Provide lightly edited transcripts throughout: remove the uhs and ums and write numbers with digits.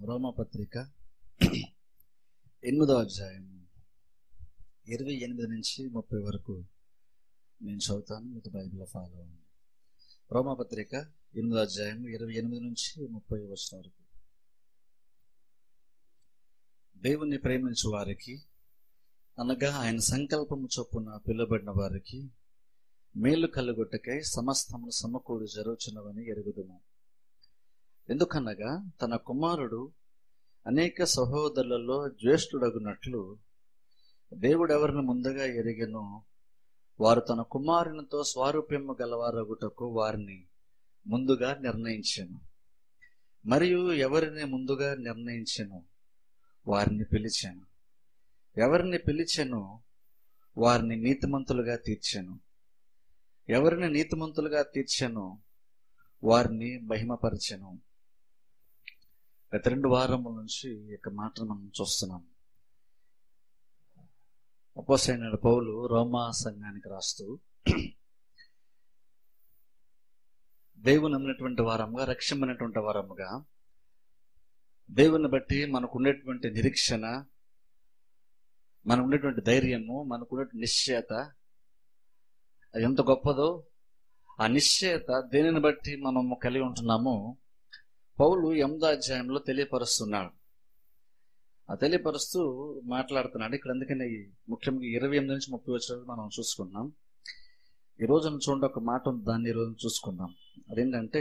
రోమాపత్రిక 8వ అధ్యాయం 28 నుంచి 30 వరకు నేను చదువుతాను. మీకు బైబిల్లో ఫాలో అవ్వండి. రోమాపత్రిక 8వ అధ్యాయం 28 నుంచి 30 వచనం వరకు. దేవుణ్ణి ప్రేమించు వారికి, అనగా ఆయన సంకల్పము చొప్పున పిలువబడిన వారికి మేలు కలుగుటకై సమస్తమును సమకూడి జరుగుచున్నవని ఎరుగుదుము. ఎందుకనగా తన కుమారుడు అనేక సహోదరులలో జ్యేష్ఠుడగునట్లు దేవుడెవరిని ముందుగా ఎరిగెనో వారు తన కుమారునితో స్వారూప్యము గలవారగుటకు వారిని ముందుగా నిర్ణయించెను. మరియు ఎవరిని ముందుగా నిర్ణయించెనో వారిని పిలిచెను. ఎవరిని పిలిచెనో వారిని నీతిమంతులుగా తీర్చెను. ఎవరిని నీతిమంతులుగా తీర్చెనో వారిని మహిమపరిచెను. గత 2 వారముల నుంచి ఈ మాటను మనం చూస్తున్నాం. అపోస్తలుడైన పౌలు రోమా సంఘానికి రాస్తూ, దేవుని నమ్మినటువంటి వారముగా, రక్షించినటువంటి వారముగా, దేవుని బట్టి మనకు ఉండేటువంటి నిరీక్షణ, మనకు ఉండేటువంటి ధైర్యము, మనకు ఉండేటువంటి నిశ్చయత అది ఎంత గొప్పదో, ఆ నిశ్చయత దేనిని బట్టి మనము కలిగి ఉంటున్నామో పౌలు 8వ అధ్యాయంలో తెలియపరుస్తున్నాడు. ఆ తెలియపరుస్తూ మాట్లాడుతున్నాడు ఇక్కడ. అందుకని ముఖ్యంగా 28 నుంచి 30 వచనాలు మనం చూసుకున్నాం. ఈ రోజున చూడండి, ఒక మాట ఉంది, దాన్ని ఈ రోజు చూసుకుందాం. అదేంటంటే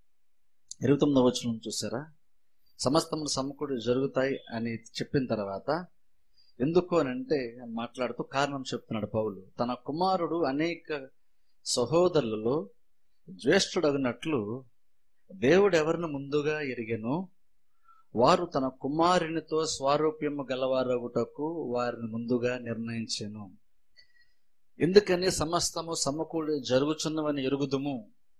29వ వచనం చూసారా, సమస్తములు సమకూడి జరుగుతాయి అని చెప్పిన తర్వాత ఎందుకు అని అంటే మాట్లాడుతూ కారణం చెప్తున్నాడు పౌలు. తన కుమారుడు అనేక సహోదరులలో జ్యేష్ఠుడగినట్లు దేవుడు ఎవరిని ముందుగా ఎరిగెనో వారు తన కుమారునితో స్వారూప్యము గలవారగుటకు వారిని ముందుగా నిర్ణయించెను. ఎందుకని సమస్తము సమకూడి జరుగుచున్నవని ఎరుగుదుము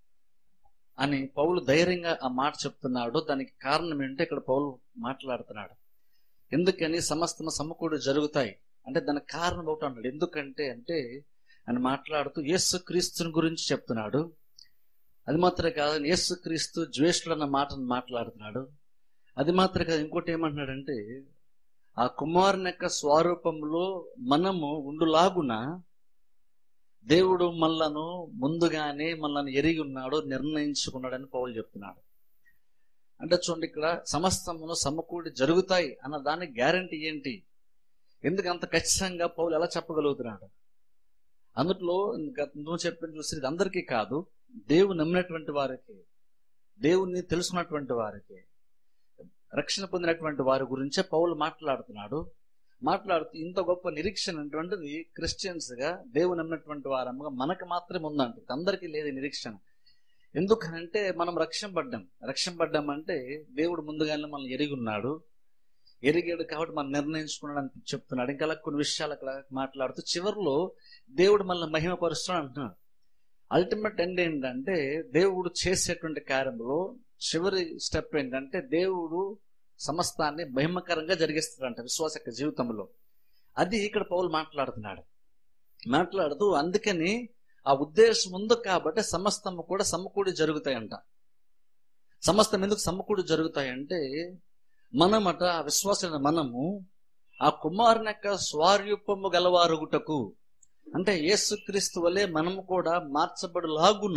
అని పౌలు ధైర్యంగా ఆ మాట చెప్తున్నాడు. దానికి కారణం ఏంటంటే ఇక్కడ పౌలు మాట్లాడుతున్నాడు. ఎందుకని సమస్తము సమకూడి జరుగుతాయి అంటే దానికి కారణం ఒకటి అన్నాడు. ఎందుకంటే అంటే అని మాట్లాడుతూ యేసుక్రీస్తుని గురించి చెప్తున్నాడు. అది మాత్రమే కాదు, యేసుక్రీస్తు జ్యేష్ఠుడు అన్న మాటను మాట్లాడుతున్నాడు. అది మాత్రమే కాదు, ఇంకోటి ఏమంటున్నాడంటే ఆ కుమారుని యొక్క స్వరూపంలో మనము ఉండులాగున దేవుడు మనలను ముందుగానే మనల్ని ఎరిగి ఉన్నాడు, నిర్ణయించుకున్నాడని పౌలు చెప్తున్నాడు. అంటే చూడండి, ఇక్కడ సమస్తమును సమకూడి జరుగుతాయి అన్న దానికి గ్యారంటీ ఏంటి? ఎందుకు అంత ఖచ్చితంగా పౌలు ఎలా చెప్పగలుగుతున్నాడు? అందులో నువ్వు చెప్పిన చూసి ఇది అందరికీ కాదు, దేవుని నమ్మినటువంటి వారికి, దేవుని తెలుసుకున్నటువంటి వారికి, రక్షణ పొందినటువంటి వారి గురించే పౌలు మాట్లాడుతున్నాడు. మాట్లాడుతూ ఇంత గొప్ప నిరీక్షణ అటువంటిది క్రిస్టియన్స్ గా, దేవుని నమ్మినటువంటి వారముగా మనకు మాత్రమే ఉందంట, అందరికీ లేదు నిరీక్షణ. ఎందుకనంటే మనం రక్షింపడ్డాం అంటే దేవుడు ముందుగానే మనం ఎరిగి ఉన్నాడు, ఎరిగాడు కాబట్టి మనం నిర్ణయించుకున్నాడు అని చెప్తున్నాడు. ఇంకా కొన్ని విషయాలు అక్కడ మాట్లాడుతూ చివరిలో దేవుడు మనల్ని మహిమపరుస్తున్నాడు అంటున్నాడు. అల్టిమేట్ ఎండ్ ఏంటంటే దేవుడు చేసేటువంటి కార్యంలో చివరి స్టెప్ ఏంటంటే దేవుడు సమస్తాన్ని మహిమకరంగా జరిగిస్తాడంట విశ్వాస జీవితంలో. అది ఇక్కడ పౌలు మాట్లాడుతూ అందుకని ఆ ఉద్దేశం ఉంది కాబట్టి సమస్తము కూడా సమకూడి జరుగుతాయంట. సమస్తం ఎందుకు సమకూడి జరుగుతాయంటే మనమట విశ్వాసమైన మనము ఆ కుమారుని యొక్క స్వారూప్యము గలవారుగుటకు, అంటే యేసుక్రీస్తు వలె మనము కూడా మార్చబడులాగున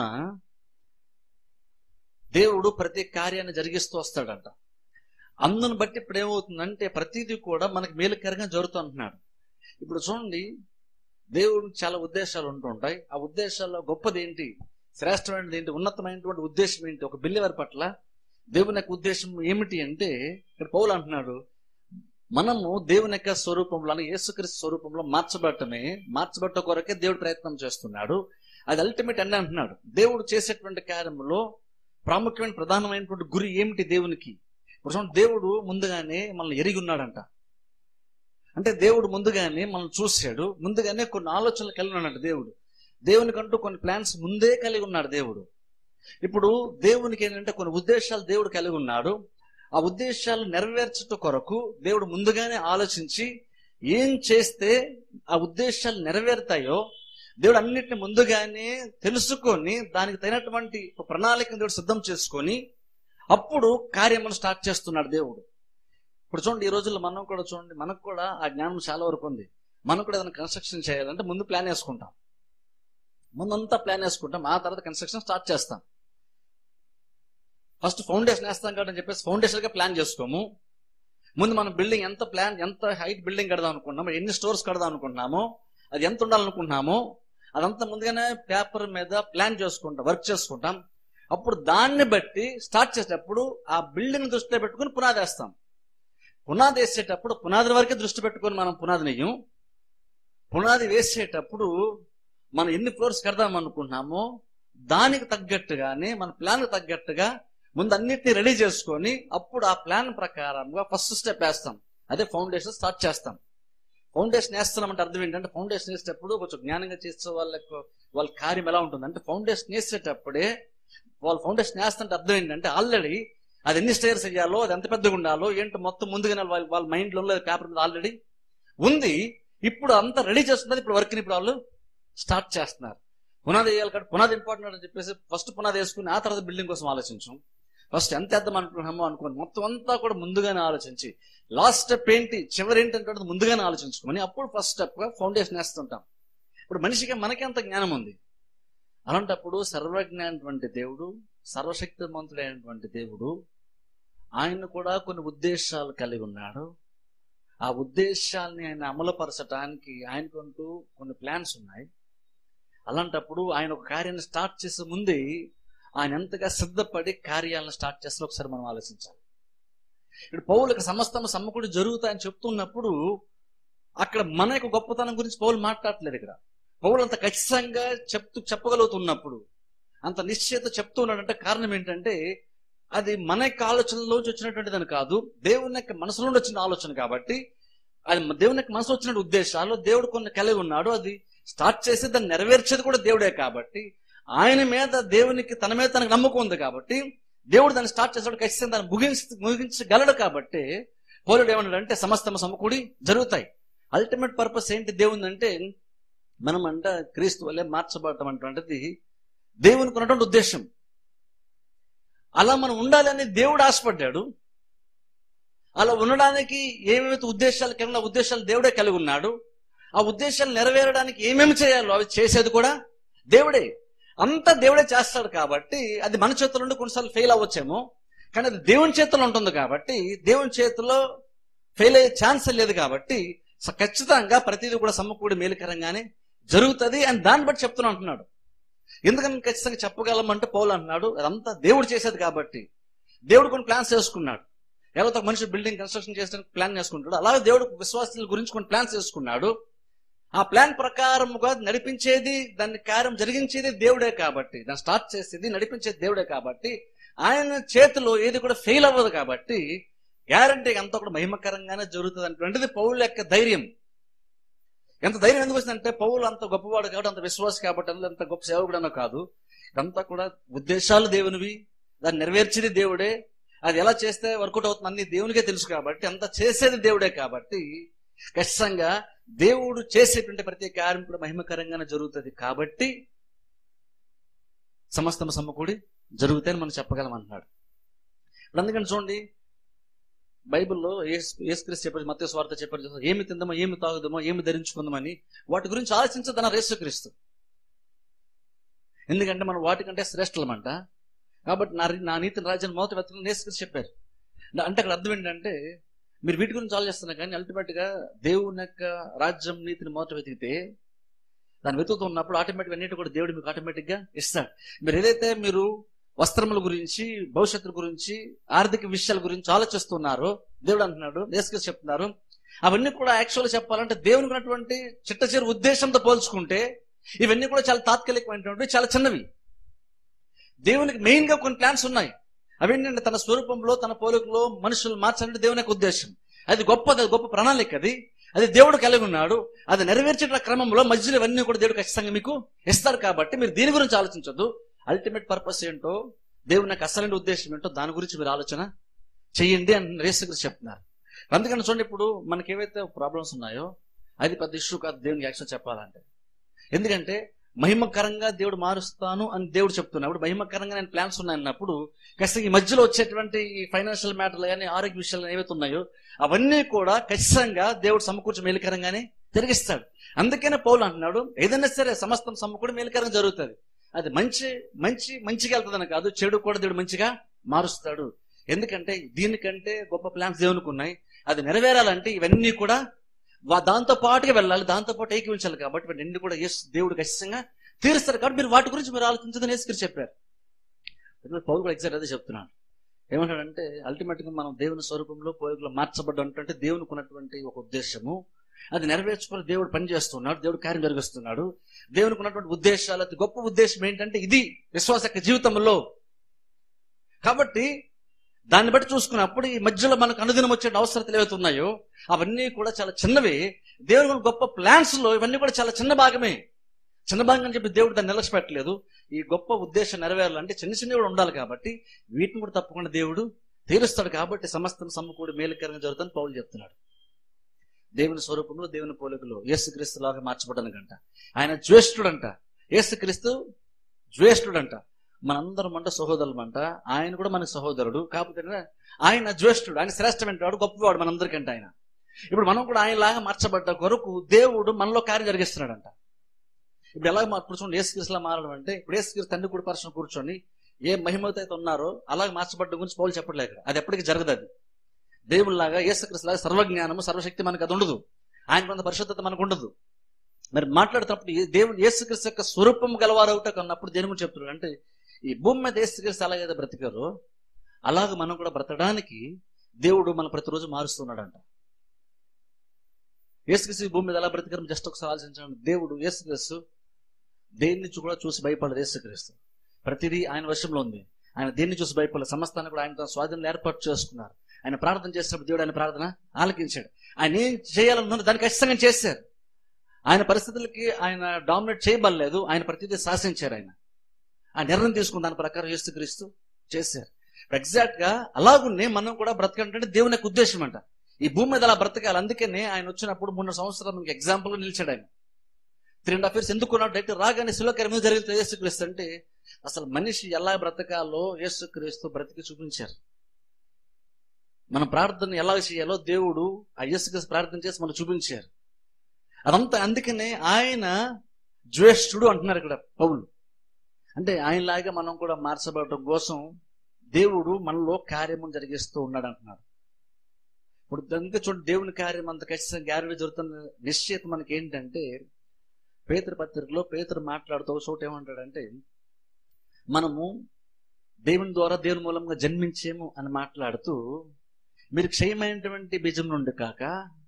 దేవుడు ప్రతి కార్యాన్ని జరిగిస్తూ వస్తాడంట. అందును బట్టి ఇప్పుడు ఏమవుతుందంటే ప్రతిదీ కూడా మనకి మేలుకరంగా జరుగుతూ అంటున్నాడు. ఇప్పుడు చూడండి, దేవుడు చాలా ఉద్దేశాలు ఉంటుంటాయి. ఆ ఉద్దేశాల్లో గొప్పది ఏంటి, శ్రేష్టమైనది ఏంటి, ఉన్నతమైనటువంటి ఉద్దేశం ఏంటి, ఒక బిలీవర్ పట్ల దేవుని యొక్క ఉద్దేశం ఏమిటి అంటే ఇక్కడ పౌలు అంటున్నాడు, మనము దేవుని యొక్క స్వరూపంలో, యేసుక్రీస్తు స్వరూపంలో మార్చబట్ట కొరకే దేవుడు ప్రయత్నం చేస్తున్నాడు. అది అల్టిమేట్ అని అంటున్నాడు. దేవుడు చేసేటువంటి కార్యంలో ప్రాముఖ్యమైన ప్రధానమైనటువంటి గురి ఏమిటి దేవునికి? దేవుడు ముందుగానే మనల్ని ఎరిగి ఉన్నాడంట. అంటే దేవుడు ముందుగానే మనల్ని చూశాడు, ముందుగానే కొన్ని ఆలోచనలు కలిగి ఉన్నాడు. దేవునికంటూ కొన్ని ప్లాన్స్ ముందే కలిగి ఉన్నాడు దేవుడు. ఇప్పుడు దేవునికి ఏంటంటే కొన్ని ఉద్దేశాలు దేవుడు కలిగి ఉన్నాడు. ఆ ఉద్దేశాలు నెరవేర్చడం కొరకు దేవుడు ముందుగానే ఆలోచించి ఏం చేస్తే ఆ ఉద్దేశాలు నెరవేరుతాయో దేవుడు అన్నిటిని ముందుగానే తెలుసుకొని దానికి తగినటువంటి ప్రణాళికను దేవుడు సిద్ధం చేసుకొని అప్పుడు కార్యమును స్టార్ట్ చేస్తున్నాడు దేవుడు. ఇప్పుడు చూడండి, ఈ రోజుల్లో మనం కూడా చూడండి, మనకు కూడా ఆ జ్ఞానం చాలా వరకు ఉంది. మనం కూడా ఏదైనా కన్స్ట్రక్షన్ చేయాలంటే ముందు ప్లాన్ వేసుకుంటాం, ముందంతా ప్లాన్ వేసుకుంటాం, ఆ తర్వాత కన్స్ట్రక్షన్ స్టార్ట్ చేస్తాం. ఫస్ట్ ఫౌండేషన్ వేస్తాం కాబట్టి చెప్పేసి ఫౌండేషన్గా ప్లాన్ చేసుకోము. ముందు మనం బిల్డింగ్ ఎంత హైట్ బిల్డింగ్ కడదాం అనుకుంటున్నామో, ఎన్ని స్టోర్స్ కడదాం అనుకుంటున్నామో, అది ఎంత ఉండాలనుకుంటున్నామో అదంతా ముందుగానే పేపర్ మీద ప్లాన్ చేసుకుంటాం, వర్క్ చేసుకుంటాం. అప్పుడు దాన్ని బట్టి స్టార్ట్ చేసేటప్పుడు ఆ బిల్డింగ్ దృష్టిలో పెట్టుకుని పునాది వేస్తాం. పునాది వేసేటప్పుడు పునాది వరకే దృష్టి పెట్టుకుని మనం పునాది నెయ్యం. పునాది వేసేటప్పుడు మనం ఎన్ని ఫ్లోర్స్ కడదాం అనుకుంటున్నామో దానికి తగ్గట్టుగానే మన ప్లాన్కి తగ్గట్టుగా ముందు అన్నిటిని రెడీ చేసుకొని అప్పుడు ఆ ప్లాన్ ప్రకారంగా ఫస్ట్ స్టెప్ వేస్తాం. అదే ఫౌండేషన్ స్టార్ట్ చేస్తాం. ఫౌండేషన్ వేస్తున్నామంటే అర్థం ఏంటంటే, ఫౌండేషన్ వేసేటప్పుడు కొంచెం జ్ఞానంగా చేసే వాళ్ళ కార్యం ఎలా ఉంటుంది అంటే, ఫౌండేషన్ వేసేటప్పుడే వాళ్ళు ఫౌండేషన్ వేస్తుంటే అర్థం ఏంటంటే, ఆల్రెడీ అది ఎన్ని స్టేర్స్ వేయాలో, అది ఎంత పెద్దగా ఉండాలో ఏంటో మొత్తం ముందుగానే వాళ్ళ మైండ్లో పేపర్ మీద ఆల్రెడీ ఉంది. ఇప్పుడు అంతా రెడీ చేస్తున్నది, ఇప్పుడు వర్క్ని ఇప్పుడు వాళ్ళు స్టార్ట్ చేస్తున్నారు. పునాది వేయాలి కాబట్టి పునాది ఇంపార్టెంట్ అని చెప్పేసి ఫస్ట్ పునాది వేసుకుని ఆ తర్వాత బిల్డింగ్ కోసం ఆలోచించాం. ఫస్ట్ ఎంత వేద్దాం అనుకున్నామో అనుకోని మొత్తం అంతా కూడా ముందుగానే ఆలోచించి లాస్ట్ స్టెప్ ఏంటి, చివరి ఏంటి అంటే ముందుగానే ఆలోచించుకొని అప్పుడు ఫస్ట్ స్టెప్ గా ఫౌండేషన్ వేస్తుంటాం. ఇప్పుడు మనిషికి మనకి అంత జ్ఞానం ఉంది. అలాంటప్పుడు సర్వజ్ఞానటువంటి దేవుడు, సర్వశక్తిమంతుడైనటువంటి దేవుడు, ఆయన కూడా కొన్ని ఉద్దేశాలు కలిగి ఉన్నాడు. ఆ ఉద్దేశాన్ని ఆయన అమలుపరచడానికి ఆయనకంటూ కొన్ని ప్లాన్స్ ఉన్నాయి. అలాంటప్పుడు ఆయన ఒక కార్యాన్ని స్టార్ట్ చేసే ముందే ఆయన ఎంతగా సిద్ధపడి కార్యాలను స్టార్ట్ చేస్తారో ఒకసారి మనం ఆలోచించాలి. ఇప్పుడు పౌలుకి సమస్తము సమకూడి జరుగుతాయని చెప్తున్నప్పుడు అక్కడ మన యొక్క గొప్పతనం గురించి పౌలు మాట్లాడట్లేదు. ఇక్కడ పౌలు అంత ఖచ్చితంగా చెప్పగలుగుతున్నప్పుడు, అంత నిశ్చయత చెప్తూ ఉన్నాడంటే కారణం ఏంటంటే, అది మన యొక్క ఆలోచనలోంచి వచ్చినటువంటిది అని కాదు, దేవుని యొక్క మనసు నుండి వచ్చిన ఆలోచన. కాబట్టి అది దేవుని యొక్క మనసు వచ్చిన ఉద్దేశాలు దేవుడు కొన్ని కలిగి ఉన్నాడు. అది స్టార్ట్ చేసి దాన్ని నెరవేర్చేది కూడా దేవుడే. కాబట్టి ఆయన మీద దేవునికి తన మీద తనకు నమ్మకం ఉంది. కాబట్టి దేవుడు దాన్ని స్టార్ట్ చేసాడు, ఖచ్చితంగా దాన్ని ముగించగలడు. కాబట్టి పౌలుడు ఏమన్నాడంటే, సమస్తము సమకూడి జరుగుతాయి. అల్టిమేట్ పర్పస్ ఏంటి దేవుని అంటే, మనం అంట క్రీస్తు వల్లే మార్చబడటం అటువంటిది దేవునికి ఉన్నటువంటి ఉద్దేశం. అలా మనం ఉండాలని దేవుడు ఆశపడ్డాడు. అలా ఉండడానికి ఏమేమి ఉద్దేశాలు దేవుడే కలిగి ఉన్నాడు. ఆ ఉద్దేశాలు నెరవేరడానికి ఏమేమి చేయాలో అవి చేసేది కూడా దేవుడే. అంతా దేవుడే చేస్తాడు. కాబట్టి అది మన చేతుల్లో నుండి కొన్నిసార్లు ఫెయిల్ అవ్వచ్చేమో, కానీ అది దేవుని చేతుల్లో ఉంటుంది. కాబట్టి దేవుని చేతుల్లో ఫెయిల్ అయ్యే ఛాన్స్ లేదు. కాబట్టి ఖచ్చితంగా ప్రతిదీ కూడా సమకూడి మేలుకరంగానే జరుగుతుంది అని దాన్ని బట్టి చెప్తున్నా అంటున్నాడు. ఎందుకని ఖచ్చితంగా చెప్పగలమంటే పౌలు అంటున్నాడు, అదంతా దేవుడు చేసేది. కాబట్టి దేవుడు కొన్ని ప్లాన్స్ వేసుకున్నాడు. ఎలా ఒక మనిషి బిల్డింగ్ కన్స్ట్రక్షన్ చేసడానికి ప్లాన్ చేసుకుంటాడు, అలాగే దేవుడు విశ్వాసాల గురించి కొన్ని ప్లాన్స్ వేసుకున్నాడు. ఆ ప్లాన్ ప్రకారముగా నడిపించేది, దాన్ని కార్యం జరిగించేది దేవుడే. కాబట్టి దాన్ని స్టార్ట్ చేసేది నడిపించేది దేవుడే. కాబట్టి ఆయన చేతిలో ఏది కూడా ఫెయిల్ అవ్వదు. కాబట్టి గ్యారంటీగా అంతా కూడా మహిమకరంగానే జరుగుతుంది అనేటువంటిది పౌలు యొక్క ధైర్యం. ఎంత ధైర్యం ఎందుకు వచ్చిందంటే, పౌలు అంత గొప్పవాడు కాబట్టి, అంత విశ్వాసం కాబట్టి, అంత గొప్ప సేవకుడనో కాదు. ఇదంతా కూడా ఉద్దేశాలు దేవునివి, దాన్ని నెరవేర్చేది దేవుడే. అది ఎలా చేస్తే వర్కౌట్ అవుతుంది అన్ని దేవునికే తెలుసు. కాబట్టి అంత చేసేది దేవుడే. కాబట్టి ఖచ్చితంగా దేవుడు చేసేటువంటి ప్రతి కార్యం కూడా మహిమకరంగానే జరుగుతుంది. కాబట్టి సమస్తము సమకూడి జరుగుతాయని మనం చెప్పగలం అంటున్నాడు. అందుకని చూడండి, బైబిల్లో యేసుక్రీస్తు చెప్పారు, మత్తయి సువార్త చెప్పారు, ఏమి తిందామో, ఏమి తాగుదామో, ఏమి ధరించుకుందామని వాటి గురించి ఆలోచించదన్న యేసుక్రీస్తు. ఎందుకంటే మనం వాటికంటే శ్రేష్ఠలమంట. కాబట్టి నా నీతిని రాజ్యాన్ని మొదట వెతకని యేసుక్రీస్తు చెప్పారు. అంటే అక్కడ అర్థం ఏంటంటే, మీరు వీటి గురించి ఆలోచిస్తున్నారు కానీ అల్టిమేట్ గా దేవుని యొక్క రాజ్యం నీతిని మొదట వెతికితే, దాన్ని వెతుకుతున్నప్పుడు ఆటోమేటిక్ అన్నిటి కూడా దేవుడు మీకు ఆటోమేటిక్ గా ఇస్తాడు. మీరు ఏదైతే మీరు వస్త్రముల గురించి, భవిష్యత్తు గురించి, ఆర్థిక విషయాల గురించి ఆలోచిస్తున్నారో, దేవుడు అంటున్నాడు, యేసుక్రీస్తు చెప్తున్నారు, అవన్నీ కూడా యాక్చువల్గా చెప్పాలంటే దేవునికి ఉన్నటువంటి చిట్టచిరు ఉద్దేశంతో పోల్చుకుంటే ఇవన్నీ కూడా చాలా తాత్కాలికమైనటువంటి, చాలా చిన్నవి. దేవునికి మెయిన్ గా కొన్ని ప్లాన్స్ ఉన్నాయి. అవేంటంటే తన స్వరూపంలో, తన పోలికలో మనుషులు మార్చాలంటే దేవుని యొక్క ఉద్దేశం. అది గొప్ప ప్రణాళిక. అది దేవుడు కలిగి ఉన్నాడు. అది నెరవేర్చే క్రమంలో మధ్యలో ఇవన్నీ కూడా దేవుడు ఖచ్చితంగా మీకు ఇస్తారు. కాబట్టి మీరు దీని గురించి ఆలోచించొద్దు. అల్టిమేట్ పర్పస్ ఏంటో, దేవుని యొక్క అసలైన ఉద్దేశం ఏంటో దాని గురించి మీరు ఆలోచన చెయ్యండి అని యేసుక్రీస్తు చెప్తున్నారు. అందుకని చూడండి, ఇప్పుడు మనకి ఏవైతే ప్రాబ్లమ్స్ ఉన్నాయో అది పెద్ద ఇష్యూ కాదు దేవునికి యాక్షన్ చెప్పాలంటే. ఎందుకంటే మహిమకరంగా దేవుడు మారుస్తాను అని దేవుడు చెప్తున్నాడు. మహిమకరంగా నేను ప్లాన్స్ ఉన్నాయన్నప్పుడు ఖచ్చితంగా ఈ మధ్యలో వచ్చేటువంటి ఈ ఫైనాన్షియల్ మ్యాటర్లు కానీ ఆరోగ్య విషయాలు ఏవైతే ఉన్నాయో అవన్నీ కూడా ఖచ్చితంగా దేవుడు సమకూర్చి మేలుకరంగానే తిరిగిస్తాడు. అందుకనే పౌలు అంటున్నాడు, ఏదైనా సరే సమస్తం సమకూడి మేలుకరంగా జరుగుతుంది. అది మంచిగా వెళ్తుందని కాదు, చెడు కూడా దేవుడు మంచిగా మారుస్తాడు. ఎందుకంటే దీనికంటే గొప్ప ప్లాన్స్ దేవునికి ఉన్నాయి. అది నెరవేరాలంటే ఇవన్నీ కూడా దాంతో పాటుగా వెళ్ళాలి, దాంతో పాటు ఏకీవించాలి. కాబట్టి ఇవన్నీ కూడా దేవుడు ఖచ్చితంగా తీరుస్తారు. కాబట్టి మీరు వాటి గురించి మీరు ఆలోచించదని యేసుక్రీస్తు చెప్పారు. పౌలు కూడా ఎగ్జాక్ట్ అదే చెప్తున్నాడు. ఏమంటాడంటే అల్టిమేట్ గా మనం దేవుని స్వరూపంలో పోలికలో మార్చబడ్డంటే దేవునికి ఉన్నటువంటి ఒక ఉద్దేశము, అది నెరవేర్చుకొని దేవుడు పని చేస్తున్నాడు, దేవుడు కార్యం జరిగిస్తున్నాడు. దేవునికి ఉన్నటువంటి ఉద్దేశాలు, అతి గొప్ప ఉద్దేశం ఏంటంటే ఇది విశ్వాస జీవితంలో. కాబట్టి దాన్ని బట్టి చూసుకున్నప్పుడు ఈ మధ్యలో మనకు అనుదినం వచ్చే అవసరతలు ఏవైతే ఉన్నాయో అవన్నీ కూడా చాలా చిన్నవి. దేవుని గొప్ప ప్లాన్స్ లో ఇవన్నీ కూడా చాలా చిన్న భాగమే. చిన్న భాగం అని చెప్పి దేవుడు దాన్ని నిలచిపెట్టలేదు. ఈ గొప్ప ఉద్దేశం నెరవేరాలంటే చిన్న కూడా ఉండాలి. కాబట్టి వీటిని కూడా తప్పకుండా దేవుడు తీరుస్తాడు. కాబట్టి సమస్తం సమకూడి మేలుకరంగా జరుగుతుందని పౌలు చెప్తున్నాడు. దేవుని స్వరూపంలో దేవుని పోలికలో యేసుక్రీస్తు లాగా మార్చబడ్డానికంట. ఆయన జ్యేష్ఠుడంట. యేసుక్రీస్తు జ్యేష్ఠుడంట. మనందరం అంట సహోదరులమంట. ఆయన కూడా మనకు సహోదరుడు. కాకపోతే ఆయన జ్యేష్ఠుడు, ఆయన శ్రేష్టమైన వాడు, గొప్పవాడు మనందరికంటే ఆయన. ఇప్పుడు మనం కూడా ఆయనలాగా మార్చబడ్డ కొరకు దేవుడు మనలో కార్యం జరిగిస్తున్నాడంట. ఇప్పుడు ఎలా ఇప్పుడు చూడండి, యేసుక్రీస్తులా మారడం అంటే ఇప్పుడు యేసుక్రీస్తు తండ్రి కుడి పర్సన్ కూర్చొని ఏ మహిమతో అయితే ఉన్నారో అలాగే మార్చబడ్డ గురించి పౌలు చెప్పట్లేదు. అది ఎప్పటికీ జరగదు. అది దేవుళ్ళలాగా యేసుక్రీస్తులాగా సర్వజ్ఞానము సర్వశక్తి మనకు అది ఉండదు. ఆయన కొంత పరిశుద్ధత మనకు ఉండదు. మరి మాట్లాడుతున్నప్పుడు దేవుడు యేసుక్రీస్తు యొక్క స్వరూపం గలవారవుట అన్నప్పుడు దేని గురించి చెప్తున్నాడు అంటే, ఈ భూమి మీద యేసుక్రీస్తు అలాగైతే బ్రతికారో అలాగ మనం కూడా బ్రతకడానికి దేవుడు మన ప్రతిరోజు మారుస్తున్నాడంట. యేసుక్రీస్తు భూమి మీద ఎలా బ్రతికారు జస్ట్ ఒకసారి ఆలోచించండి. దేవుడు యేసుక్రీస్తు దేని నుంచి కూడా చూసి భయపడదు. యేసుక్రీస్తు ప్రతిదీ ఆయన వశంలో ఉంది. ఆయన దేన్ని చూసి భయపడలేదు. సమస్తాన్ని కూడా ఆయన తన స్వాధీనంలో ఏర్పాటు చేసుకున్నారు. ఆయన ప్రార్థన చేసినప్పుడు దేవుడు ఆయన ప్రార్థన ఆలకించాడు. ఆయన ఏం చేయాలనుకున్న దాన్ని ఖచ్చితంగా చేశారు. ఆయన పరిస్థితులకి ఆయన డామినేట్ చేయబడలేదు. ఆయన ప్రతిదీ శాసించారు. ఆయన నిర్ణయం తీసుకున్న దాని ప్రకారం యేసుక్రీస్తు చేశారు. ఎగ్జాక్ట్ గా అలాగునే మనం కూడా బ్రతకాలంటే దేవుని యొక్క ఉద్దేశం అంట. ఈ భూమి మీద అలా బ్రతకాలి. అందుకనే ఆయన వచ్చినప్పుడు 3 సంవత్సరాలు మనకి ఎగ్జాంపుల్ గా నిలిచాడు. ఆయన 3.5 years ఎందుకున్నాడు? డైరెక్ట్ రాగానే శిలోకార్యం మీద జరుగుతుంది యేసుక్రీస్తు అంటే అసలు మనిషి ఎలా బ్రతకాలో యేసుక్రీస్తు బ్రతికి చూపించారు. మనం ప్రార్థన ఎలా చేయాలో దేవుడు ఆ యేసుక్రీస్తు ప్రార్థన చేసి మనం చూపించారు. అదంతా అందుకనే ఆయన జ్యేష్ఠుడు అంటున్నారు ఇక్కడ పౌలు. అంటే ఆయనలాగా మనం కూడా మార్చబడటం కోసం దేవుడు మనలో కార్యము జరిగిస్తూ ఉన్నాడు అంటున్నాడు. ఇప్పుడు ఇంకా చూడండి, దేవుని కార్యం అంత ఖచ్చితంగా గ్యారెంటీ జరుగుతున్న నిశ్చయిత మనకి ఏంటంటే, పేతురు పత్రికలో పేతురు మాట్లాడుతూ చోట ఏమంటాడంటే, మనము దేవుని ద్వారా దేవుని మూలంగా జన్మించేము అని మాట్లాడుతూ, మీరు క్షయమైనటువంటి బీజం నుండి కాక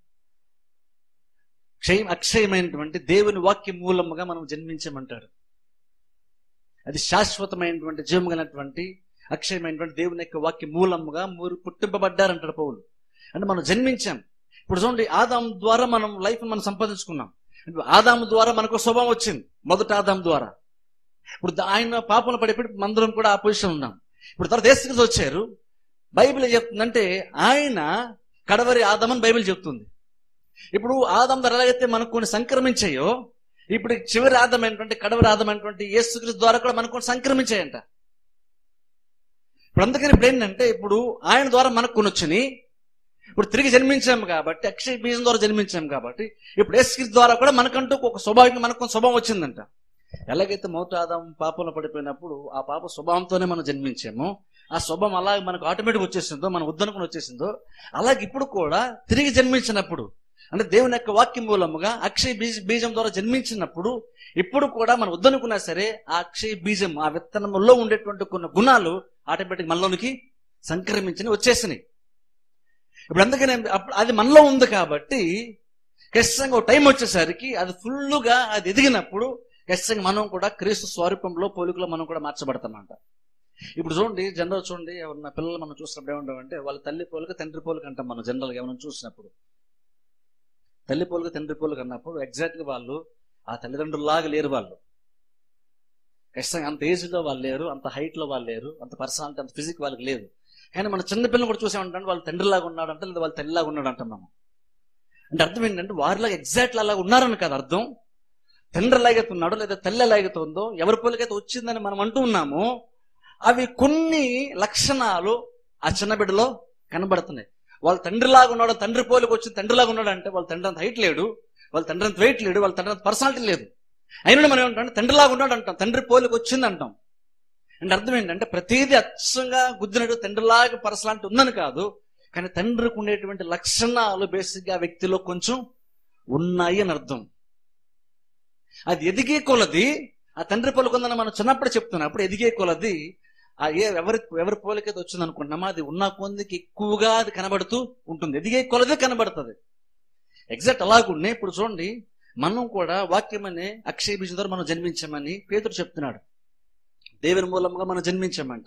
అక్షయమైనటువంటి దేవుని వాక్య మూలముగా మనం జన్మించమంటాడు. అది శాశ్వతమైనటువంటి జీవం కలిగినటువంటి అక్షయమైనటువంటి దేవుని యొక్క వాక్య మూలముగా మీరు పుట్టింపబడ్డారంటాడు పౌలు. అంటే మనం జన్మించాం. ఇప్పుడు చూడండి, ఆదాము ద్వారా మనం లైఫ్ మనం సంపాదించుకున్నాం. ఆదాము ద్వారా మనకు స్వభావం వచ్చింది, మొదట ఆదాము ద్వారా. ఇప్పుడు ఆయన పాపంలో పడిపోయి మందరం కూడా ఆ పొజిషన్ ఉన్నాం. ఇప్పుడు తర్వాత యేసుక్రీస్తు వచ్చారు. బైబిల్ ఏం చెప్తుందంటే ఆయన కడవరి ఆదాము అని బైబిల్ చెప్తుంది. ఇప్పుడు ఆదాము ద్వారా ఎలాగైతే మనకు కొన్ని సంక్రమించాయో, ఇప్పుడు చివరి ఆదమైనటువంటి కడవరి ఆదమైనటువంటి యేసుక్రీస్తు ద్వారా కూడా మనకు సంక్రమించాయంట. ఇప్పుడు అందుకని ఇప్పుడు ఏంటంటే, ఇప్పుడు ఆయన ద్వారా మనకు కొన్ని వచ్చినాయి. ఇప్పుడు తిరిగి జన్మించాము కాబట్టి, అక్షయ బీజం ద్వారా జన్మించాము కాబట్టి, ఇప్పుడు యేసుక్రీస్తు ద్వారా కూడా మనకంటూ ఒక స్వభావం, మనకు స్వభావం వచ్చిందంట. ఎలాగైతే మొదట ఆదాము పాపంలో పడిపోయినప్పుడు ఆ పాప స్వభావంతోనే మనం జన్మించామో, ఆ స్వభావం అలాగే మనకు ఆటోమేటిక్ వచ్చేసిందో, మనం వద్దనుకుని వచ్చేసిందో, అలాగే ఇప్పుడు కూడా తిరిగి జన్మించినప్పుడు, అంటే దేవుని యొక్క వాక్యం మూలముగా అక్షయ బీజం ద్వారా జన్మించినప్పుడు, ఇప్పుడు కూడా మనం వద్దనుకున్నా సరే ఆ అక్షయ బీజం, ఆ విత్తనంలో ఉండేటువంటి కొన్ని గుణాలు ఆటోమేటిక్ మనలోనికి సంక్రమించి వచ్చేసినాయి. ఇప్పుడు అందుకనే అది మనలో ఉంది కాబట్టి ఖచ్చితంగా ఒక టైం వచ్చేసరికి అది ఫుల్గా అది ఎదిగినప్పుడు ఖచ్చితంగా మనం కూడా క్రీస్తు స్వరూపంలో పోలికలో మనం కూడా మార్చబడతామంట. ఇప్పుడు చూడండి, జనరల్ చూడండి, ఎవరన్నా పిల్లలు మనం చూసినప్పుడు ఏమంటామంటే వాళ్ళ తల్లి పోలిక తండ్రి పోలిక అంటాం. మనం జనరల్గా ఏమైనా చూసినప్పుడు తల్లి పోలిక తండ్రి పోలిక అన్నప్పుడు ఎగ్జాక్ట్గా వాళ్ళు ఆ తల్లిదండ్రుల్లాగా లేరు. వాళ్ళు ఖచ్చితంగా అంత ఏజ్లో వాళ్ళు లేరు, అంత హైట్లో వాళ్ళు లేరు, అంత పర్సనాలిటీ, అంత ఫిజిక్ వాళ్ళకి లేదు. కానీ మన చిన్నపిల్లలు కూడా చూసామంటే వాళ్ళు తండ్రిలాగా ఉన్నాడంటే, లేదా వాళ్ళ తల్లిలాగా ఉన్నాడు అంటాం మనం. అంటే అర్థం ఏంటంటే వారిలాగా ఎగ్జాక్ట్లీ అలాగా ఉన్నారని కాదు అర్థం. తండ్రి ఎలాగైతే ఉన్నాడో లేదా తల్లి ఎలాగైతే ఉందో, ఎవరి పోలికైతే వచ్చిందని మనం అంటూ ఉన్నామో, అవి కొన్ని లక్షణాలు ఆ చిన్న బిడ్డలో కనబడుతున్నాయి. వాళ్ళ తండ్రిలాగా ఉన్నాడు, తండ్రి పోలికి వచ్చి తండ్రిలాగా ఉన్నాడు అంటే వాళ్ళ తండ్రి అంత హైట్ లేడు, వాళ్ళ తండ్రి అంత వెయిట్ లేడు, వాళ్ళ తండ్రి అంత పర్సనాలిటీ లేదు. అయినా మనం ఏమంటాం, తండ్రిలాగా ఉన్నాడు అంటాం, తండ్రి పోలికి వచ్చింది అంటాం. అంటే అర్థం ఏంటంటే ప్రతిదీ అచ్చంగా గుద్దినట్టు తండ్రిలాగా పర్సనాలిటీ ఉందని కాదు, కానీ తండ్రికి ఉండేటువంటి లక్షణాలు బేసిక్గా ఆ వ్యక్తిలో కొంచెం ఉన్నాయి అని అర్థం. అది ఎదిగే కొలది ఆ తండ్రి పోలికొందని మనం చిన్నప్పుడు చెప్తున్నప్పుడు ఎదిగే కొలది ఆ ఎవరి పోలికైతే వచ్చింది అనుకుంటున్నామో అది ఉన్న కొందికి ఎక్కువగా అది కనబడుతూ ఉంటుంది, ఎదిగే కొలదే కనబడుతుంది. ఎగ్జాక్ట్ అలాగుండే ఇప్పుడు చూడండి, మనం కూడా వాక్యం అనే అక్షయ బీజం ద్వారా మనం జన్మించామని పేతురు చెప్తున్నాడు. దేవుని మూలంగా మనం జన్మించామంట.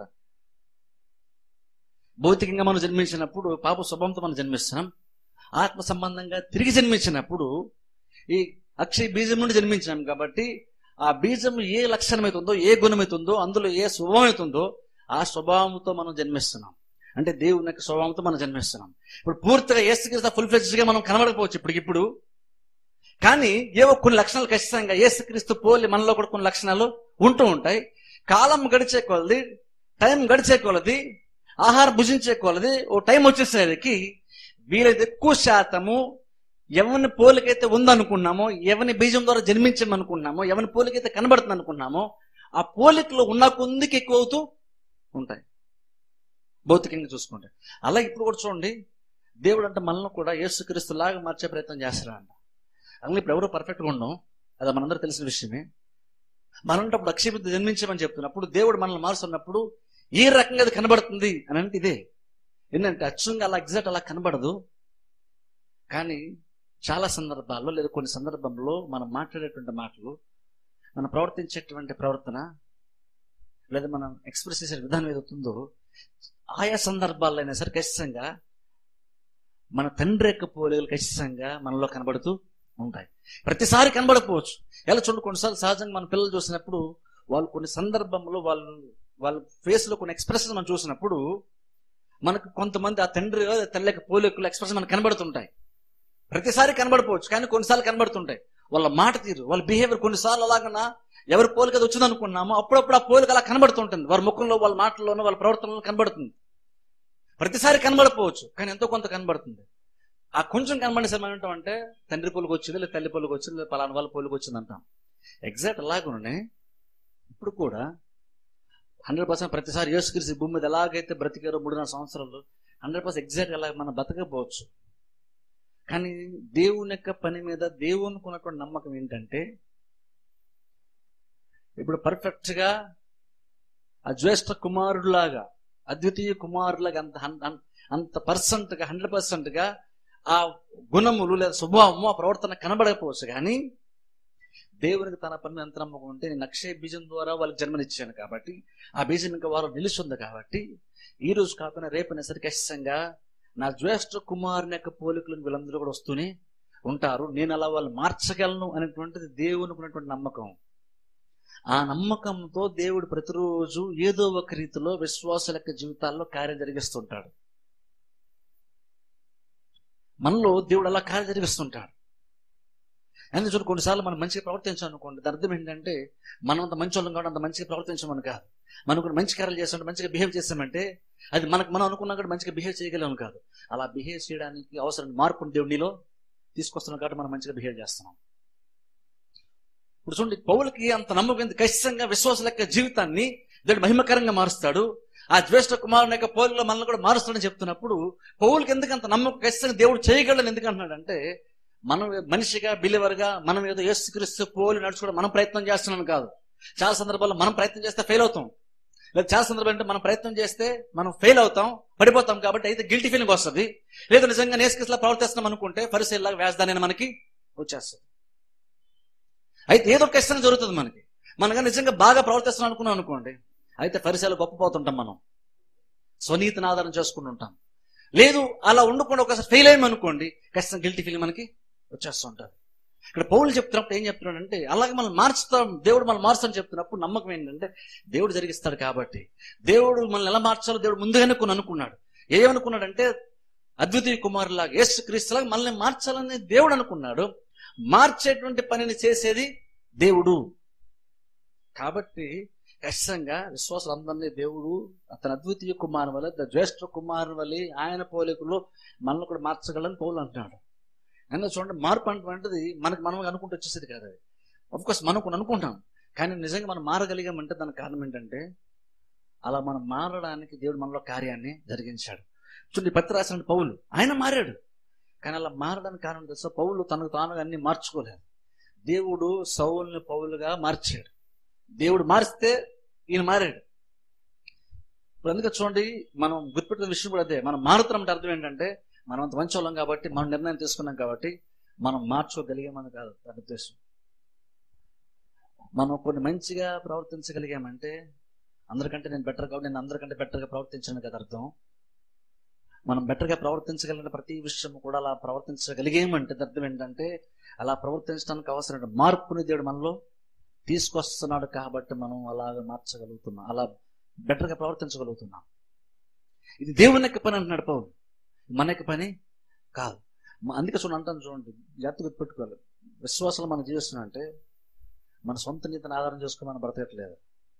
భౌతికంగా మనం జన్మించినప్పుడు పాప స్వభావంతో మనం జన్మిస్తున్నాం. ఆత్మ సంబంధంగా తిరిగి జన్మించినప్పుడు ఈ అక్షయ బీజం నుండి జన్మించాం కాబట్టి ఆ బీజం ఏ లక్షణం అవుతుందో, ఏ గుణమైతుందో, అందులో ఏ స్వభావం అవుతుందో ఆ స్వభావంతో మనం జన్మిస్తున్నాం. అంటే దేవుని యొక్క స్వభావంతో మనం జన్మిస్తున్నాం. ఇప్పుడు పూర్తిగా యేసుక్రీస్తు ఫుల్ ఫ్లెడ్జ్డ్ గా మనం కనబడకపోవచ్చు ఇప్పటికిప్పుడు, కానీ ఏవో కొన్ని లక్షణాలు ఖచ్చితంగా యేసుక్రీస్తు పోలి మనలో కూడా కొన్ని లక్షణాలు ఉంటూ ఉంటాయి. కాలం గడిచే కొలది, టైం గడిచే కొలది, ఆహారం భుజించే కొలది ఓ టైం వచ్చేసరికి వీలైతే ఎక్కువ శాతము ఎవరిని పోలికైతే ఉందనుకున్నామో, ఎవరిని బీజం ద్వారా జన్మించమనుకున్నామో, ఎవరిని పోలికైతే కనబడుతుంది అనుకున్నామో ఆ పోలికలు ఉన్న కొందికి ఎక్కువ అవుతూ ఉంటాయి భౌతికంగా చూసుకుంటే. అలా ఇప్పుడు కూడా చూడండి, దేవుడు అంటే మనల్ని కూడా యేసుక్రీస్తు లాగా మార్చే ప్రయత్నం చేస్తాడంట. అలాగే ఇప్పుడు ఎవరో పర్ఫెక్ట్గా ఉండం, అది మనందరూ తెలిసిన విషయమే. మనంటప్పుడు అక్షయబుద్ధి జన్మించమని చెప్తున్నప్పుడు దేవుడు మనల్ని మారుస్తున్నప్పుడు ఏ రకంగా అది కనబడుతుంది అని అంటే ఇదే. ఏంటంటే అచ్చంగా అలా ఎగ్జాక్ట్ అలా కనబడదు, కానీ చాలా సందర్భాల్లో లేదా కొన్ని సందర్భంలో మనం మాట్లాడేటువంటి మాటలు, మనం ప్రవర్తించేటువంటి ప్రవర్తన, లేదా మనం ఎక్స్ప్రెస్ చేసే విధానం ఏదవుతుందో ఆయా సందర్భాల్లో అయినా సరే ఖచ్చితంగా మన తండ్రి యొక్క పోలికలు ఖచ్చితంగా మనలో కనబడుతూ ఉంటాయి. ప్రతిసారి కనబడకపోవచ్చు. ఎలా చూడండి, కొన్నిసార్లు సహజంగా మన పిల్లలు చూసినప్పుడు వాళ్ళు కొన్ని సందర్భంలో వాళ్ళ ఫేస్ లో కొన్ని ఎక్స్ప్రెషన్ మనం చూసినప్పుడు మనకు కొంతమంది ఆ తండ్రి తల్లి యొక్క పోలికలు ఎక్స్ప్రెషన్ మనకు కనబడుతుంటాయి. ప్రతిసారి కనబడకపోవచ్చు, కానీ కొన్నిసార్లు కనబడుతుంటాయి. వాళ్ళ మాట తీరు, వాళ్ళ బిహేవియర్ కొన్నిసార్లు అలాగన్నా ఎవరి పోలిక వచ్చింది అనుకున్నామో అప్పుడప్పుడు ఆ పోలిక అలా కనబడుతుంటుంది. వారి ముఖంలో, వాళ్ళ మాటల్లోనూ, వాళ్ళ ప్రవర్తనలో కనబడుతుంది. ప్రతిసారి కనబడకపోవచ్చు, కానీ ఎంతో కొంత కనబడుతుంది. ఆ కొంచెం కనబడిన సమయం ఏంటంటే తండ్రి పోలికి వచ్చింది, లేదా తల్లి పోలికి వచ్చింది, లేదా పలానా వాళ్ళ పోలికి వచ్చింది అంటాం. ఎగ్జాక్ట్ అలాగనే ఇప్పుడు కూడా 100% ప్రతిసారి యేసుక్రీస్తు భూమి మీద ఎలాగైతే బ్రతికారో 3.5 సంవత్సరాలు 100% ఎగ్జాక్ట్ అలా మనం బతకపోవచ్చు. కానీ దేవుని యొక్క పని మీద దేవునికి ఉన్నటువంటి నమ్మకం ఏంటంటే, ఇప్పుడు పర్ఫెక్ట్ గా ఆ జ్యేష్ఠ కుమారుడిలాగా, అద్వితీయ కుమారులాగా అంత పర్సెంట్ గా 100% గా ఆ గుణములు లేదా స్వభావము, ఆ ప్రవర్తన కనబడకపోవచ్చు. కానీ దేవునికి తన పని ఎంత నమ్మకం ఉంటే, నేను అక్షయ బీజం ద్వారా వాళ్ళకి జన్మనిచ్చాను కాబట్టి ఆ బీజం ఇంకా వారు నిలుస్తుంది కాబట్టి ఈ రోజు కాకుండా రేపైనా సరే ఖచ్చితంగా నా జ్యేష్ఠ కుమారుని యొక్క పోలికలను వీళ్ళందరూ కూడా వస్తూనే ఉంటారు. నేను అలా వాళ్ళు మార్చగలను అనేటువంటిది దేవునికి ఉన్నటువంటి నమ్మకం. ఆ నమ్మకంతో దేవుడు ప్రతిరోజు ఏదో ఒక రీతిలో విశ్వాసుల యొక్క జీవితాల్లో కార్యం జరిగిస్తుంటాడు. మనలో దేవుడు అలా కార్యం జరిగిస్తుంటాడు. అందుకే కొన్నిసార్లు మనం మంచిగా ప్రవర్తించాలనుకోండి, దాని అర్థం ఏంటంటే మనం అంత మంచి వాళ్ళం కాబట్టి అంత మంచిగా ప్రవర్తించమని కాదు. మనకు మంచి కార్యాలు చేస్తామంటే, మంచిగా బిహేవ్ చేస్తామంటే అది మనం అనుకున్నా కూడా మంచిగా బిహేవ్ చేయగలం కాదు. అలా బిహేవ్ చేయడానికి అవసరం మార్పుని దేవుడు నీలో తీసుకొస్తున్నాం కాబట్టి మనం మంచిగా బిహేవ్ చేస్తున్నాం. ఇప్పుడు చూడండి, పౌలుకి అంత నమ్మకం, ఖచ్చితంగా విశ్వాసుల యొక్క జీవితాన్ని దేవుడు మహిమకరంగా మారుస్తాడు. ఆ జ్యేష్ఠ కుమారుని యొక్క పోలికలో మనల్ని కూడా మారుస్తాడని చెప్తున్నప్పుడు పౌలుకి ఎందుకు అంత నమ్మకం ఖచ్చితంగా దేవుడు చేయగలని ఎందుకు అంటున్నాడంటే, మనం మనిషిగా బిలీవర్గా మనం ఏదో యేసుక్రీస్తు పోలి నడుచుకోవడం మనం ప్రయత్నం చేస్తున్నాం కాదు. చాలా సందర్భాల్లో మనం ప్రయత్నం చేస్తే ఫెయిల్ అవుతాం, లేదా చాలా సందర్భాలు అంటే మనం ప్రయత్నం చేస్తే మనం ఫెయిల్ అవుతాం, పడిపోతాం. కాబట్టి అయితే గిల్టీ ఫీలింగ్ వస్తుంది. లేదా నిజంగా యేసుక్రీస్తులా ప్రవర్తిస్తున్నాం అనుకుంటే పరిశీలిలాగా వేస్తానని మనకి వచ్చేస్తుంది. అయితే ఏదో ఖచ్చితంగా జరుగుతుంది మనగా నిజంగా బాగా ప్రవర్తిస్తున్నాం అనుకున్నాం అనుకోండి, అయితే పరిశీలి గొప్పపోతుంటాం. మనం స్వనీతిని ఆధారం చేసుకుని ఉంటాం. లేదు అలా ఉండకుండా ఒకసారి ఫెయిల్ అయ్యామనుకోండి, ఖచ్చితంగా గిల్టీ ఫీలింగ్ మనకి వచ్చేస్తూ ఉంటారు. ఇక్కడ పౌలు చెప్తున్నప్పుడు ఏం చెప్తున్నాడంటే, అలాగే మనం మార్చుతాం, దేవుడు మనం మార్చాలని చెప్తున్నప్పుడు నమ్మకం ఏంటంటే దేవుడు జరిగిస్తాడు. కాబట్టి దేవుడు మనల్ని ఎలా మార్చాలో దేవుడు ముందుగానే కొన్ని అనుకున్నాడు. ఏమనుకున్నాడంటే అద్వితీయ కుమారులాగా యేసుక్రీస్తులాగా మనల్ని మార్చాలని దేవుడు అనుకున్నాడు. మార్చేటువంటి పనిని చేసేది దేవుడు. కాబట్టి ఖచ్చితంగా విశ్వాసులందరినీ దేవుడు అతని అద్వితీయ కుమారుని వల్ల, జ్యేష్ఠ కుమారుని వల్ల ఆయన పోలికలో మనల్ని కూడా మార్చగలని పౌలు అంటున్నాడు. అయినా చూడండి, మార్పు అటువంటిది మనం అనుకుంటూ వచ్చేసేది కాదు. అది ఆఫ్కోర్స్ మనం కొన్ని అనుకుంటాం, కానీ నిజంగా మనం మారగలిగామంటే దానికి కారణం ఏంటంటే అలా మనం మారడానికి దేవుడు మనలో కార్యాన్ని జరిగించాడు. చూడండి, పత్రి రాసిన పౌలు ఆయన మారాడు, కానీ అలా మారడానికి కారణం తెలుసా? పౌలు తనకు తానుగా అన్ని మార్చుకోలేదు. దేవుడు సౌలుని పౌలుగా మార్చాడు. దేవుడు మారిస్తే ఈయన మారాడు. ఇప్పుడు అందుకే చూడండి, మనం గుర్తుపెట్టిన విషయం కూడా అదే. మనం మారుతున్నామంటే అర్థం ఏంటంటే మనం అంత మంచి వాళ్ళం కాబట్టి, మనం నిర్ణయం తీసుకున్నాం కాబట్టి మనం మార్చుకోగలిగామని కాదు దాని ఉద్దేశం. మనం కొన్ని మంచిగా ప్రవర్తించగలిగామంటే అందరికంటే నేను బెటర్ కాబట్టి నేను అందరికంటే బెటర్గా ప్రవర్తించాను కదా అర్థం. మనం బెటర్గా ప్రవర్తించగలిగిన ప్రతి విషయం కూడా అలా ప్రవర్తించగలిగేమంటే అర్థం ఏంటంటే అలా ప్రవర్తించడానికి అవసరమైన మార్పుని దేవుడు మనలో తీసుకొస్తున్నాడు కాబట్టి మనం అలాగ మార్చగలుగుతున్నాం, అలా బెటర్గా ప్రవర్తించగలుగుతున్నాం. ఇది దేవుని యొక్క పని అంటున్నాడు పౌలు, మన యొక్క పని కాదు. అందుకే అంటాను చూడండి, జాగ్రత్త గుర్తుపెట్టుకోవాలి. విశ్వాసాలు మనం జీవిస్తున్నాం అంటే మన సొంత నీతిని ఆధారం చేసుకుని మనం బ్రతకట్లేదు.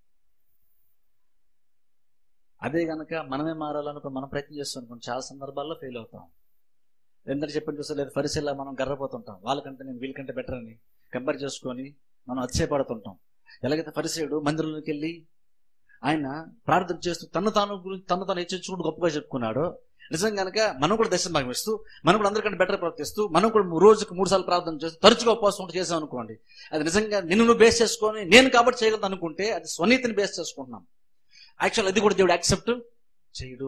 అదే కనుక మనమే మారాలనుకుని మనం ప్రయత్నం చేస్తాం అనుకోండి, చాలా సందర్భాల్లో ఫెయిల్ అవుతాం. ఎందరు చెప్పని చూస్తే లేదు ఫరిసీలా మనం గర్వపోతుంటాం, వాళ్ళకంటే నేను వీళ్ళకంటే బెటర్ అని కంపేర్ చేసుకొని మనం అతిశయపడుతుంటాం. ఎలాగైతే ఫరిసీయుడు మందిరంలోకి వెళ్ళి ఆయన ప్రార్థన చేస్తూ తను తాను హెచ్చించుకుంటూ గొప్పగా చెప్పుకున్నాడో, నిజంగా కనుక మనం కూడా దశ భాగం ఇస్తూ మనం కూడా అందరికంటే బెటర్ ప్రవర్తిస్తూ మనం కూడా రోజుకు 3 సార్లు ప్రార్థన చేస్తూ తరచుగా ఉపవాసం ఉంటూ చేసాం అనుకోండి, అది నిజంగా నిన్ను బేస్ చేసుకొని నేను కాబట్టి చేయగలను అనుకుంటే అది స్వనీతిని బేస్ చేసుకుంటున్నాం. యాక్చువల్ అది కూడా దేవుడు యాక్సెప్ట్ చేయడు,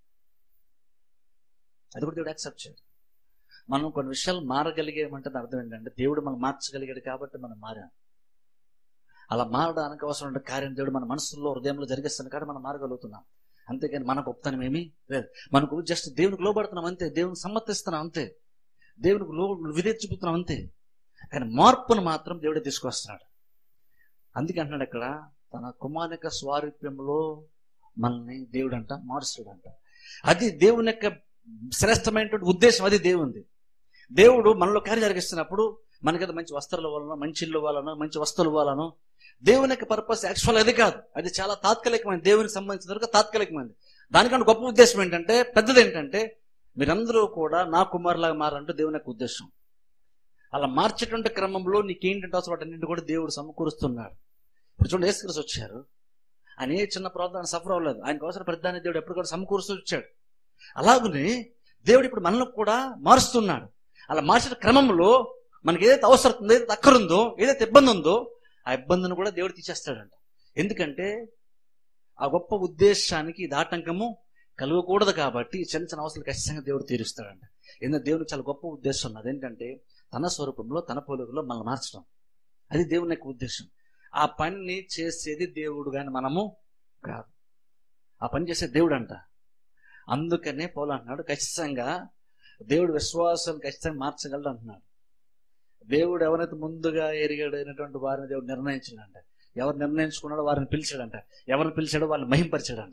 అది కూడా దేవుడు యాక్సెప్ట్ చేయడు. మనం కొన్ని విషయాలు మారగలిగేమంటే అర్థం ఏంటంటే దేవుడు మనం మార్చగలిగాడు కాబట్టి మనం మారాం. అలా మారడానికి అవసరమైన కార్యం దేవుడు మన మనసులో హృదయంలో జరిగిస్తాను కాబట్టి మనం మారగలుగుతున్నాం. అంతేకాని మన గొప్పతనం ఏమీ లేదు. మనకు జస్ట్ దేవునికి లోబడుతున్నాం అంతే, దేవునికి సమ్మతిస్తున్నాం అంతే, దేవునికి విధేయత చూపుతున్నాం అంతే. కానీ మార్పును మాత్రం దేవుడే తీసుకొస్తున్నాడు. అందుకే అంటున్నాడు ఇక్కడ తన కుమారుని యొక్క స్వారూప్యంలో మనల్ని దేవుడు అంట మారుస్తాడంట. అది దేవుని యొక్క శ్రేష్టమైనటువంటి ఉద్దేశం, అది దేవుంది. దేవుడు మనలో కార్యం జరిగిస్తున్నప్పుడు మనకి మంచి వస్త్రాల వలన, మంచి ఇల్లు వలన, మంచి వస్తువుల వలన దేవుని యొక్క పర్పస్ యాక్చువల్ అది కాదు, అది చాలా తాత్కాలికమైనది. దేవునికి సంబంధించిన వరకు తాత్కాలికమైనది. దానికన్నా గొప్ప ఉద్దేశం ఏంటంటే, పెద్దది ఏంటంటే మీరందరూ కూడా నా కుమారులాగా మారంటే దేవుని యొక్క ఉద్దేశం. అలా మార్చేటువంటి క్రమంలో నీకేంటంటే అసలు వాటన్నింటి కూడా దేవుడు సమకూరుస్తున్నాడు. ఇప్పుడు చూడండి, యేసుక్రీస్తు వచ్చారు, ఆయన ఏ చిన్న ప్రాబ్లం సఫర్ అవ్వలేదు, ఆయనకు అవసరం ప్రతిదాన్ని దేవుడు ఎప్పుడు కూడా సమకూరుస్తూ వచ్చాడు. అలాగనే దేవుడు ఇప్పుడు మనల్ని కూడా మారుస్తున్నాడు. అలా మార్చిన క్రమంలో మనకి ఏదైతే అవసరం ఉందో, ఏదైతే అక్కరుందో, ఏదైతే ఇబ్బంది ఉందో ఆ ఇబ్బందిని కూడా దేవుడు తీసేస్తాడంట. ఎందుకంటే ఆ గొప్ప ఉద్దేశానికి ఇది ఆటంకము కలగకూడదు కాబట్టి చిన్న చిన్న అవసరాలు ఖచ్చితంగా దేవుడు తీరుస్తాడంట. ఎందుకంటే దేవునికి చాలా గొప్ప ఉద్దేశం ఉన్నది, ఏంటంటే తన స్వరూపంలో తన పోలికలో మనల్ని మార్చడం. అది దేవుని యొక్క ఉద్దేశం. ఆ పనిని చేసేది దేవుడు కానీ మనము కాదు, ఆ పని చేసేది దేవుడు అంట. అందుకనే పౌలు అంటున్నాడు ఖచ్చితంగా దేవుడు విశ్వాసాన్ని ఖచ్చితంగా మార్చగలడు అంటున్నాడు. దేవుడు ఎవరైతే ముందుగా ఎరిగాడైనటువంటి వారిని దేవుడు నిర్ణయించాడంట. ఎవరు నిర్ణయించుకున్నాడో వారిని పిలిచాడంట, ఎవరిని పిలిచాడో వాళ్ళని మహింపరిచాడంట.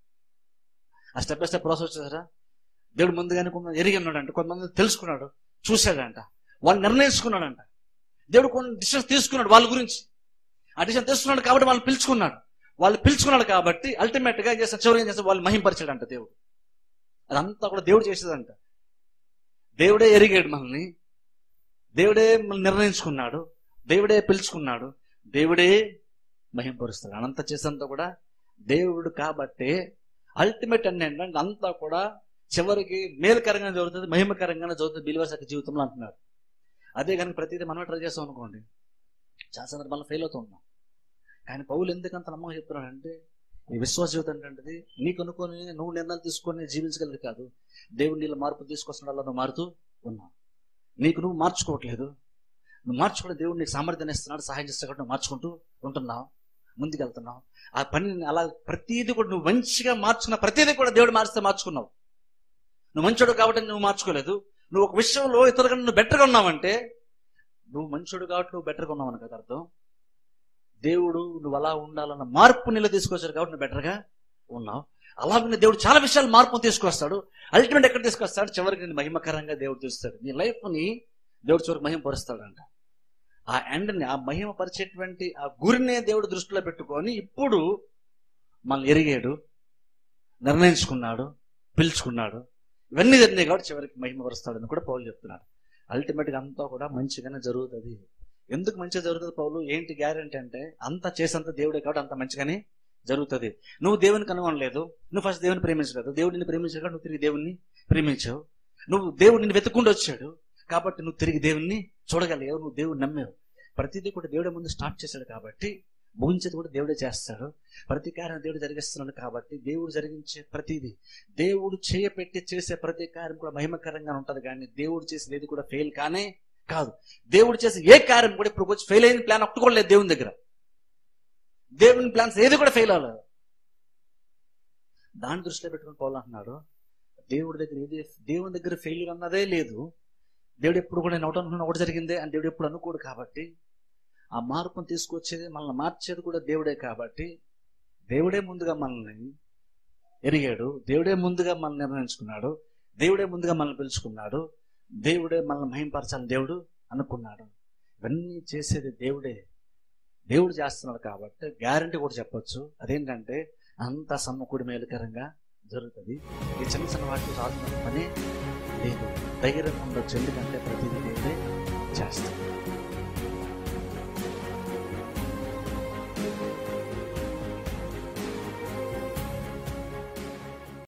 ఆ స్టెప్ బై స్టెప్ ప్రాసెస్ చేశారా? దేవుడు ముందుగానే కొంతమంది ఎరిగి ఉన్నాడంట, కొంతమంది తెలుసుకున్నాడు, చూశాడంట, వాళ్ళు నిర్ణయించుకున్నాడంట. దేవుడు కొన్ని డిసిషన్స్ తీసుకున్నాడు వాళ్ళ గురించి. ఆ డిసిషన్ తీసుకున్నాడు కాబట్టి వాళ్ళు పిలుచుకున్నాడు కాబట్టి అల్టిమేట్ గా చేసిన చివరి ఏం చేస్తే వాళ్ళు మహింపరిచాడంట దేవుడు. అదంతా కూడా దేవుడు చేసేదంట. దేవుడే ఎరిగాడు మనల్ని, దేవుడే నిర్ణయించుకున్నాడు, దేవుడే పిలుచుకున్నాడు, దేవుడే మహింపరుస్తాడు. అనంతా చేసేంతా కూడా దేవుడు కాబట్టే అల్టిమేట్ ఏంటంటే అంతా కూడా చివరికి మేలుకరంగా జరుగుతుంది, మహిమకరంగానే జరుగుతుంది బిలీవర్స్ యొక్క జీవితంలో అంటున్నారు. అదే కనుక ప్రతిదీ మనమే ట్రై చేస్తాం అనుకోండి, చాలా సందర్భాల్లో ఫెయిల్ అవుతూ ఉన్నాం. కానీ పౌలు ఎందుకంత నమ్మకం చెప్తున్నాడంటే ఈ విశ్వాస జీవితం ఏంటంటే నీకు అనుకొని నువ్వు నిర్ణయాలు తీసుకొని జీవించగలదు కాదు, దేవుడు నీళ్ళ మార్పు తీసుకొస్తున్నాడు, నువ్వు మారుతూ ఉన్నావు. నీకు నువ్వు మార్చుకోవట్లేదు, నువ్వు మార్చుకుంటే దేవుడు నీకు సామర్థ్యాన్ని ఇస్తున్నాడు, సహాయం చేస్తే నువ్వు మార్చుకుంటూ ఉంటున్నావు, ముందుకెళ్తున్నావు. ఆ పని అలా ప్రతిదీ కూడా నువ్వు మంచిగా మార్చుకున్న ప్రతిదీ కూడా దేవుడు మారిస్తే మార్చుకున్నావు. నువ్వు మంచోడు కాబట్టి నువ్వు మార్చుకోలేదు. నువ్వు ఒక విషయంలో ఇతరుల నువ్వు బెటర్గా ఉన్నావంటే నువ్వు మంచోడు కాబట్టి నువ్వు బెటర్గా ఉన్నావు కదా అర్థం. దేవుడు నువ్వు అలా ఉండాలన్న మార్పు నీళ్ళు తీసుకొచ్చాడు కాబట్టి నువ్వు బెటర్గా ఉన్నావు. అలాగే దేవుడు చాలా విషయాలు మార్పు తీసుకొస్తాడు. అల్టిమేట్ ఎక్కడ తీసుకొస్తాడు? చివరికి నేను మహిమకరంగా దేవుడు చూస్తాడు. నీ లైఫ్ని దేవుడు చివరికి మహిమపరుస్తాడంట. ఆ ఎండ్ని, ఆ మహిమపరిచేటువంటి ఆ గురినే దేవుడు దృష్టిలో పెట్టుకొని ఇప్పుడు మనల్ని ఎరిగాడు, నిర్ణయించుకున్నాడు, పిలుచుకున్నాడు. ఇవన్నీ జరిగినాయి కాబట్టి చివరికి మహిమపరుస్తాడని కూడా పౌలు చెప్తున్నాడు. అల్టిమేట్గా అంతా కూడా మంచిగానే జరుగుతుంది. ఎందుకు మంచిగా జరుగుతుంది పౌలు? ఏంటి గ్యారెంటీ అంటే, అంతా చేసేంత దేవుడే కాబట్టి అంత మంచిగానే జరుగుతుంది. నువ్వు దేవుని కనుగొనలేదు, నువ్వు ఫస్ట్ దేవుని ప్రేమించలేదు, దేవుడు నిన్ను ప్రేమించాడు, నువ్వు తిరిగి దేవుణ్ణి ప్రేమించావు. నువ్వు దేవుడు నిన్ను వెతుక్కుంటూ వచ్చాడు కాబట్టి నువ్వు తిరిగి దేవుణ్ణి చూడగలిగావు, నువ్వు దేవుడు నమ్మావు. ప్రతిదీ కూడా దేవుడే ముందు స్టార్ట్ చేశాడు కాబట్టి ముగించేది కూడా దేవుడే చేస్తాడు. ప్రతి కార్యం దేవుడు జరిగిస్తున్నాడు కాబట్టి దేవుడు జరిగించే ప్రతిదీ, దేవుడు చేయపెట్టి చేసే ప్రతి కార్యం కూడా మహిమకరంగా ఉంటది. కానీ దేవుడు చేసేది ఏది కూడా ఫెయిల్ కానే కాదు. దేవుడు చేసే ఏ కార్యం కూడా ఇప్పుడు వచ్చి ఫెయిల్ అయిన ప్లాన్ ఒకటి కూడా లేదు దేవుని దగ్గర. దేవుని ప్లాన్స్ ఏది కూడా ఫెయిల్ అవ్వలేదు. దాన్ని దృష్టిలో పెట్టుకుని పౌలు అంటున్నాడు, దేవుడి దగ్గర ఏది, దేవుని దగ్గర ఫెయిల్యూర్ అన్నదే లేదు. దేవుడు ఎప్పుడు కూడా నేను ఒకటి జరిగిందే అని దేవుడు ఎప్పుడు అనుకోడు. కాబట్టి ఆ మార్పును తీసుకొచ్చేది, మనల్ని మార్చేది కూడా దేవుడే. కాబట్టి దేవుడే ముందుగా మనల్ని ఎరిగాడు, దేవుడే ముందుగా మనల్ని నిర్ణయించుకున్నాడు, దేవుడే ముందుగా మనల్ని పిలుచుకున్నాడు, దేవుడే మనల్ని మహింపరచాలని దేవుడు అనుకున్నాడు. ఇవన్నీ చేసేది దేవుడే, దేవుడు చేస్తున్నాడు. కాబట్టి గ్యారంటీ కూడా చెప్పొచ్చు, అదేంటంటే అంత సమకూడి మేలుకరంగా జరుగుతుంది. ఈ చిన్న చిన్న వాటికి రాసిన పని లేదు, ధైర్యం ఉండొచ్చు, ఎందుకంటే ప్రతిదీ దేవుడే చేస్తాడు.